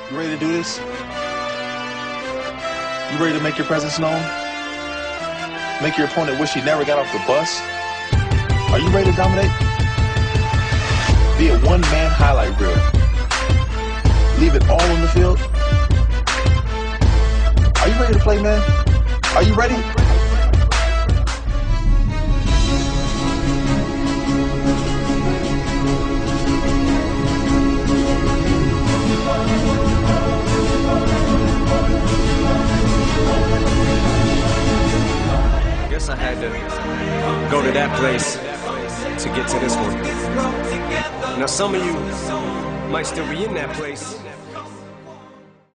You ready to do this? You ready to make your presence known? Make your opponent wish he never got off the bus? Are you ready to dominate? Be a one-man highlight reel. Leave it all on the field. Are you ready to play, man? Are you ready? Guess I had to go to that place to get to this one. Now some of you might still be in that place.